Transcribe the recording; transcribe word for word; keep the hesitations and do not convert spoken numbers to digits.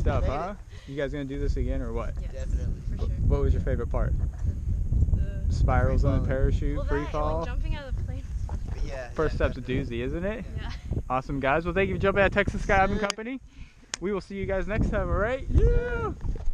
stuff, huh? It. You guys gonna do this again or what? Yes, definitely. For sure. What was your favorite part? The spirals on the parachute, well, free that, fall. Like jumping out of the plane. Yeah. First yeah, step's definitely. a doozy, isn't it? Yeah. Awesome, guys. Well, thank you for jumping at Texas Skydiving Company. We will see you guys next time, all right? Yeah.